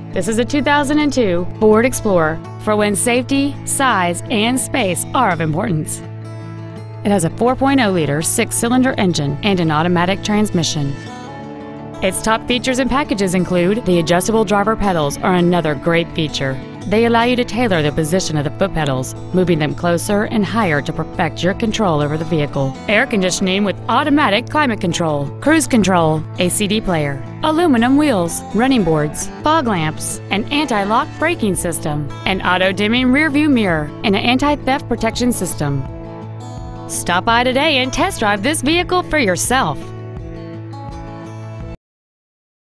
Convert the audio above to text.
This is a 2002 Ford Explorer for when safety, size, and space are of importance. It has a 4.0-liter six-cylinder engine and an automatic transmission. Its top features and packages include the adjustable driver pedals are another great feature. They allow you to tailor the position of the foot pedals, moving them closer and higher to perfect your control over the vehicle. Air conditioning with automatic climate control, cruise control, a CD player, aluminum wheels, running boards, fog lamps, an anti-lock braking system, an auto-dimming rear-view mirror, and an anti-theft protection system. Stop by today and test drive this vehicle for yourself.